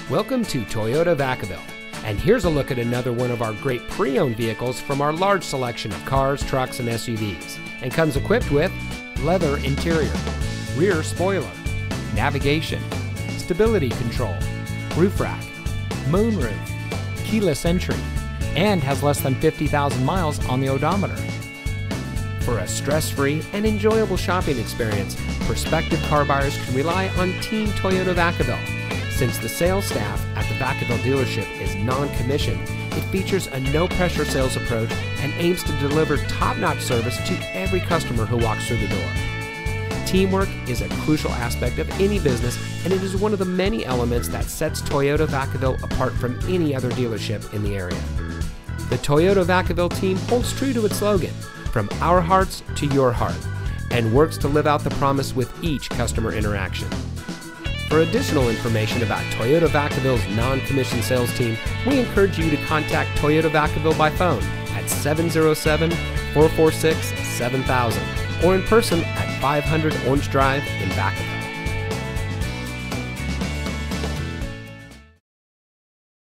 Welcome to Toyota Vacaville, and here's a look at another one of our great pre-owned vehicles from our large selection of cars, trucks, and SUVs, and comes equipped with leather interior, rear spoiler, navigation, stability control, roof rack, moonroof, keyless entry, and has less than 50,000 miles on the odometer. For a stress-free and enjoyable shopping experience, prospective car buyers can rely on Team Toyota Vacaville. Since the sales staff at the Vacaville dealership is non-commissioned, it features a no-pressure sales approach and aims to deliver top-notch service to every customer who walks through the door. Teamwork is a crucial aspect of any business, and it is one of the many elements that sets Toyota Vacaville apart from any other dealership in the area. The Toyota Vacaville team holds true to its slogan, "From our hearts to your heart," and works to live out the promise with each customer interaction. For additional information about Toyota Vacaville's non-commissioned sales team, we encourage you to contact Toyota Vacaville by phone at 707-446-7000 or in person at 500 Orange Drive in Vacaville.